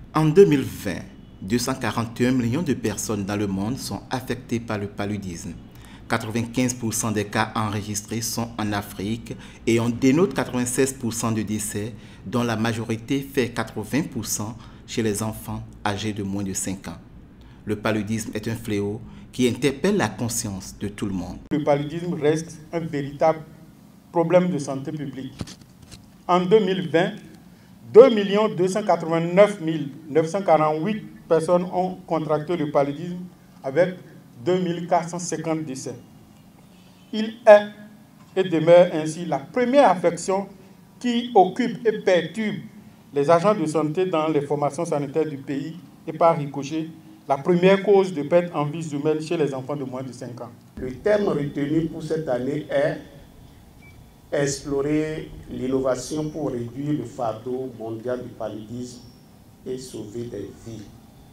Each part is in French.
En 2020, 241 millions de personnes dans le monde sont affectées par le paludisme. 95% des cas enregistrés sont en Afrique et on dénote 96% de décès, dont la majorité fait 80% chez les enfants âgés de moins de 5 ans. Le paludisme est un fléau qui interpelle la conscience de tout le monde. Le paludisme reste un véritable problème de santé publique. En 2020, 2 289 948 personnes ont contracté le paludisme avec 2 450 décès. Il est et demeure ainsi la première affection qui occupe et perturbe les agents de santé dans les formations sanitaires du pays et par ricochet, la première cause de perte en vie humaine chez les enfants de moins de 5 ans. Le thème retenu pour cette année est explorer l'innovation pour réduire le fardeau mondial du paludisme et sauver des vies.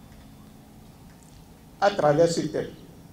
À travers ce thème,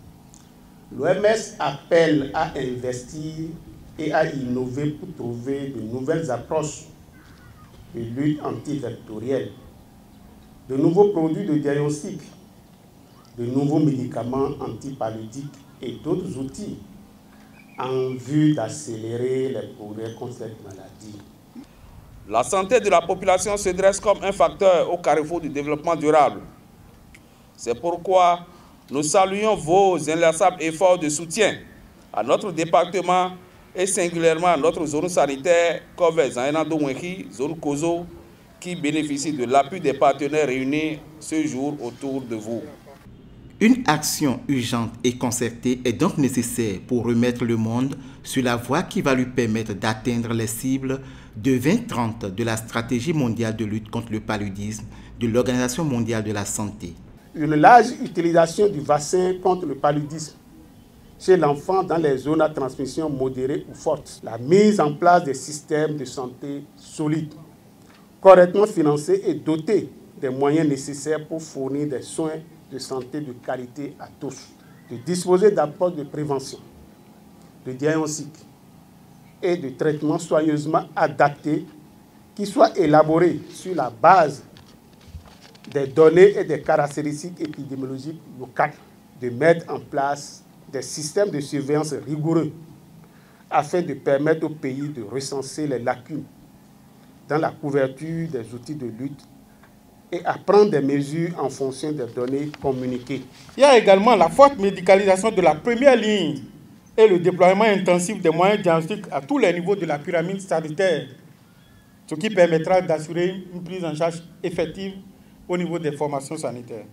l'OMS appelle à investir et à innover pour trouver de nouvelles approches de lutte antivectorielle, de nouveaux produits de diagnostic, de nouveaux médicaments antipaludiques et d'autres outils en vue d'accélérer les progrès contre cette maladie. La santé de la population se dresse comme un facteur au carrefour du développement durable. C'est pourquoi nous saluons vos inlassables efforts de soutien à notre département et singulièrement à notre zone sanitaire Kové-Zaïna-Domouéki, zone Kozo, qui bénéficie de l'appui des partenaires réunis ce jour autour de vous. Une action urgente et concertée est donc nécessaire pour remettre le monde sur la voie qui va lui permettre d'atteindre les cibles de 2030 de la stratégie mondiale de lutte contre le paludisme de l'Organisation mondiale de la santé. Une large utilisation du vaccin contre le paludisme chez l'enfant dans les zones à transmission modérée ou forte. La mise en place des systèmes de santé solides, correctement financés et dotés des moyens nécessaires pour fournir des soins de santé de qualité à tous, de disposer d'approches de prévention, de diagnostic et de traitements soigneusement adaptés qui soient élaborés sur la base des données et des caractéristiques épidémiologiques locales, de mettre en place des systèmes de surveillance rigoureux afin de permettre au pays de recenser les lacunes dans la couverture des outils de lutte et à prendre des mesures en fonction des données communiquées. Il y a également la forte médicalisation de la première ligne et le déploiement intensif des moyens diagnostiques à tous les niveaux de la pyramide sanitaire, ce qui permettra d'assurer une prise en charge effective au niveau des formations sanitaires.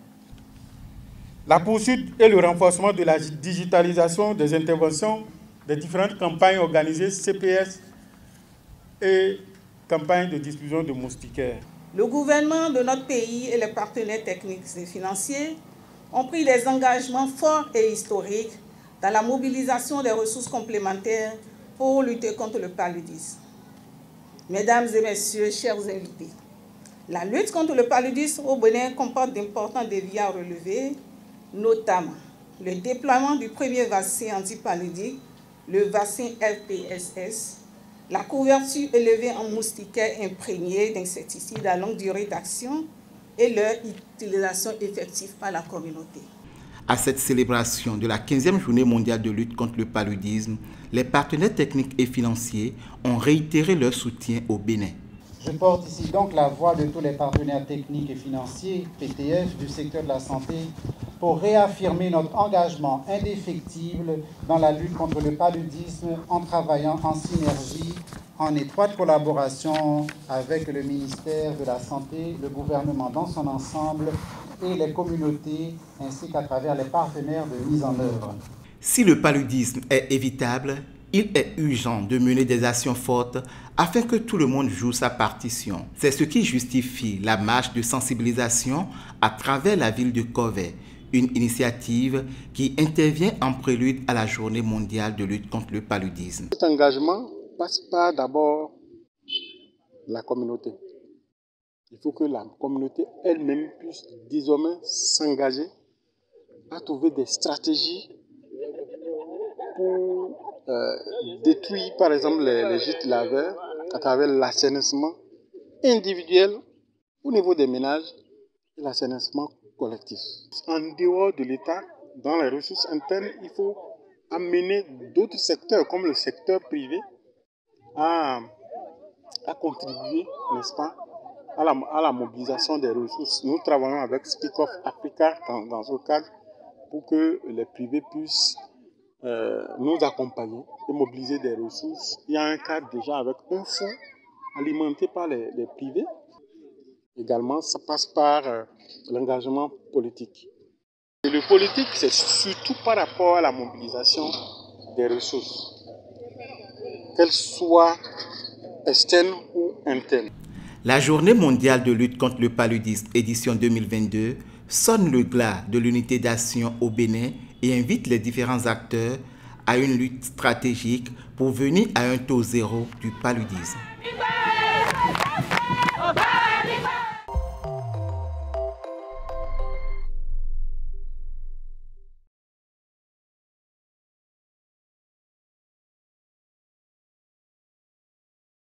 La poursuite et le renforcement de la digitalisation des interventions des différentes campagnes organisées, CPS et campagnes de distribution de moustiquaires. Le gouvernement de notre pays et les partenaires techniques et financiers ont pris des engagements forts et historiques dans la mobilisation des ressources complémentaires pour lutter contre le paludisme. Mesdames et messieurs, chers invités, la lutte contre le paludisme au Bénin comporte d'importants défis à relever, notamment le déploiement du premier vaccin antipaludique, le vaccin FPSS, la couverture élevée en moustiquaires imprégnés d'insecticides à longue durée d'action et leur utilisation effective par la communauté. À cette célébration de la 15e journée mondiale de lutte contre le paludisme, les partenaires techniques et financiers ont réitéré leur soutien au Bénin. Je porte ici donc la voix de tous les partenaires techniques et financiers, PTF, du secteur de la santé, pour réaffirmer notre engagement indéfectible dans la lutte contre le paludisme en travaillant en synergie, en étroite collaboration avec le ministère de la Santé, le gouvernement dans son ensemble et les communautés, ainsi qu'à travers les partenaires de mise en œuvre. Si le paludisme est évitable, il est urgent de mener des actions fortes afin que tout le monde joue sa partition. C'est ce qui justifie la marche de sensibilisation à travers la ville de Kové, une initiative qui intervient en prélude à la journée mondiale de lutte contre le paludisme. Cet engagement passe par d'abord la communauté. Il faut que la communauté elle-même puisse désormais s'engager à trouver des stratégies pour détruire par exemple les gîtes laveurs à travers l'assainissement individuel au niveau des ménages et l'assainissement collectif. En dehors de l'État, dans les ressources internes, il faut amener d'autres secteurs, comme le secteur privé, à contribuer, n'est-ce pas, à la mobilisation des ressources. Nous travaillons avec Speak of Africa dans ce cadre pour que les privés puissent nous accompagner et mobiliser des ressources. Il y a un cadre déjà avec un fonds alimenté par les privés. Également, ça passe par l'engagement politique. Et le politique, c'est surtout par rapport à la mobilisation des ressources, qu'elles soient externes ou internes. La Journée mondiale de lutte contre le paludisme, édition 2022, sonne le glas de l'unité d'action au Bénin et invite les différents acteurs à une lutte stratégique pour venir à un taux zéro du paludisme.